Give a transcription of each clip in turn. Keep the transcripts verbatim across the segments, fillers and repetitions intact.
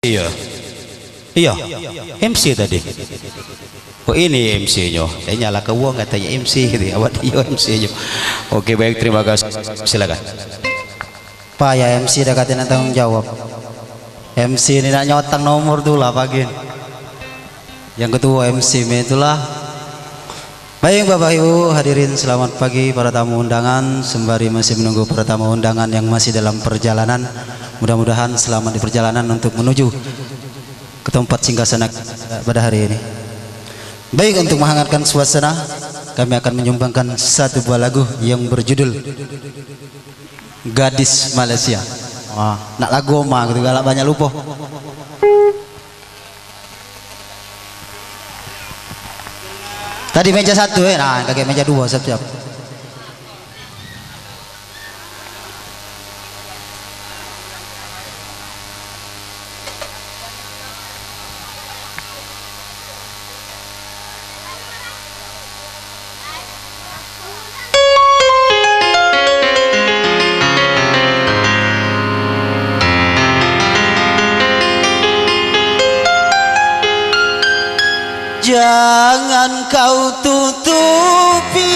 Iya, iya, M C tadi. Oh ini M C-nya. Eh nyala ke uang katanya M C gitu. Awak iya M C-nya. Oke baik, terima kasih. Silakan. Pak ya M C dah katanya tanggung jawab. M C ini nak nyotang nomor tuh lah pagi. Yang ketua M C itulah. Baik Bapak Ibu hadirin, selamat pagi para tamu undangan. Sembari masih menunggu para tamu undangan yang masih dalam perjalanan, mudah-mudahan selamat di perjalanan untuk menuju ke tempat singgasana pada hari ini. Baik, untuk menghangatkan suasana, kami akan menyumbangkan satu buah lagu yang berjudul Gadis Malaysia. Wah, nak lagu oma gitu, galak banyak lupa. Tadi meja satu eh, nah kakek meja dua siap-siap. Jangan kau tutupi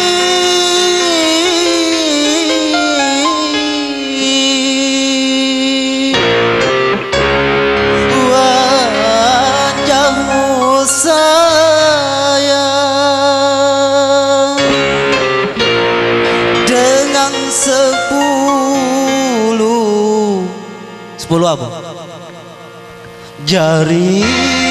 wajahmu sayang dengan sepuluh sepuluh apa? Jari.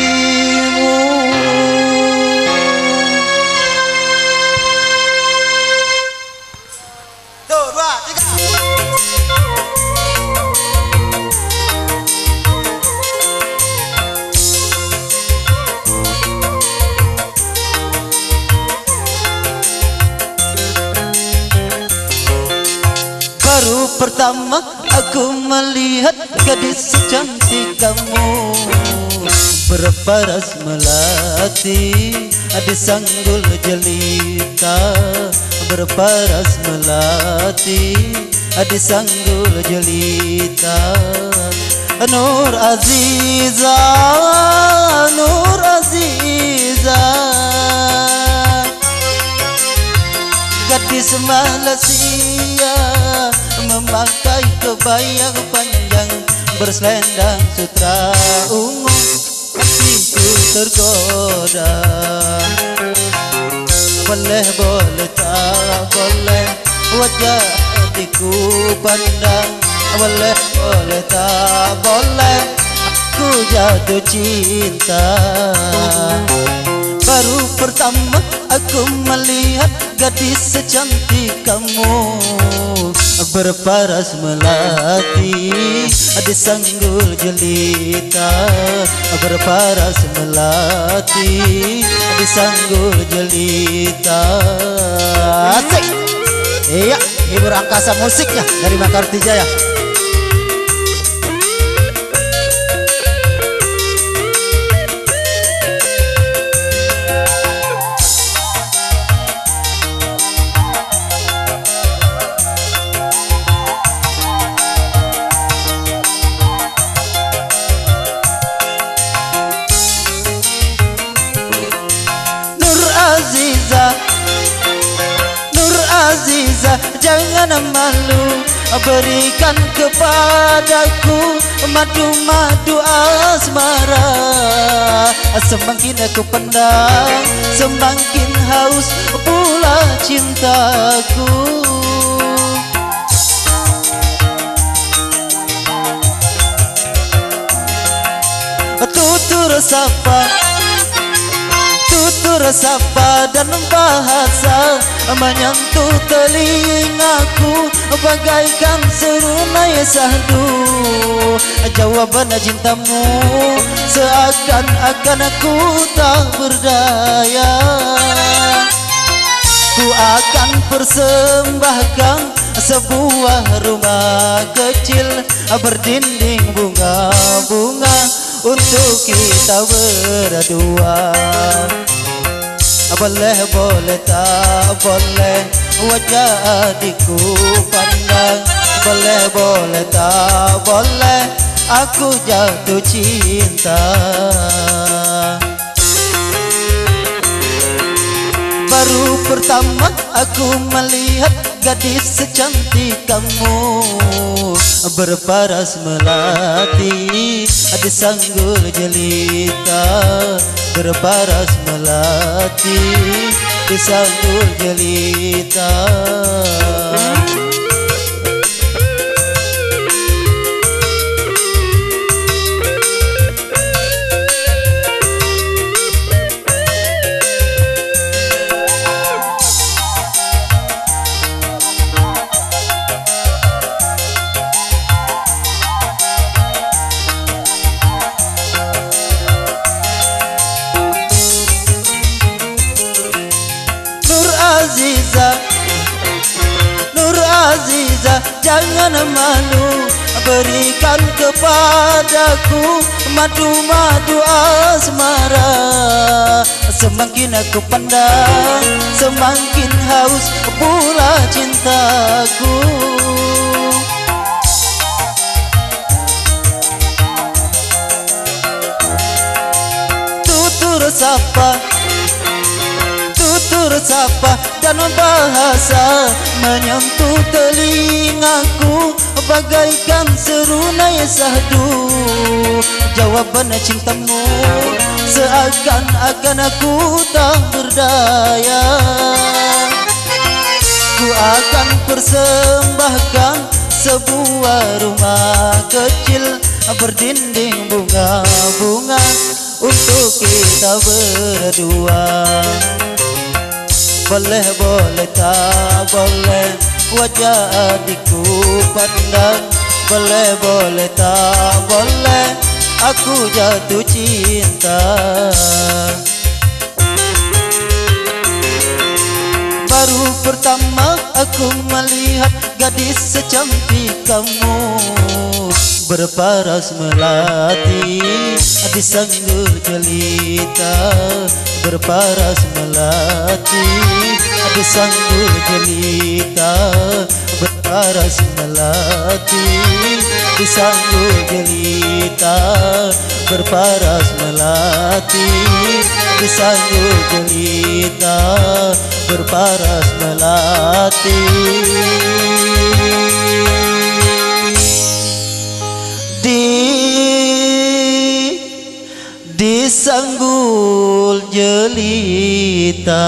Baru pertama aku melihat gadis secantik kamu, berparas melati di sanggul jelita, berparas melati di sanggul jelita. Nur Aziza, Nur Aziza, gadis Malaysia, memakai kebaya panjang berselendang sutra ungu, hatiku tergoda. Boleh boleh tak boleh wajah hatiku pandang, boleh boleh tak boleh aku jatuh cinta. Baru pertama aku melihat gadis secantik kamu, berparas melati di sanggul jelita, berparas melati di sanggul jelita. Asik. Iya, hibur angkasa musiknya dari Makarti Jaya. Nur Aziza, jangan malu, berikan kepadaku madu-madu asmara. Semakin aku pandang, semakin haus pula cintaku. Tutur sapa, tutur sapa dan bahasa menyentuh telingaku bagaikan serunai sahdu. Jawaban cintamu seakan-akan aku tak berdaya. Ku akan persembahkan sebuah rumah kecil berdinding bunga-bunga untuk kita berdua. Boleh boleh tak boleh wajah adikku pandang, boleh boleh tak boleh aku jatuh cinta. Baru pertama aku melihat gadis secantik kamu, berparas melati di sanggul jelita, berparas melati di sanggul jelita. Aziza, Nur Aziza, jangan malu, berikan kepadaku madu-madu asmara. Semakin aku pandang, semakin haus pula cintaku. Tutur sapa, tutur sapa dan bahasa menyentuh telingaku bagaikan serunai sahdu. Jawaban cintamu seakan-akan aku tak berdaya. Ku akan persembahkan sebuah rumah kecil berdinding bunga-bunga untuk kita berdua. Boleh, boleh, tak boleh wajah adikku pandang. Boleh, boleh, tak boleh aku jatuh cinta. Baru pertama aku melihat gadis secantik kamu, berparas melati di sanggul jelita, berparas melati di sanggul jelita, berparas melati di sanggul jelita, berparas melati di sanggul jelita, berparas melati di di sanggul jelita.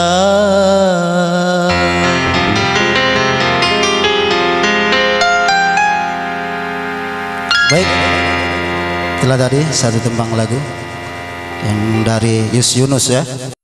Baik, itulah tadi satu tembang lagu yang dari Yus Yunus ya.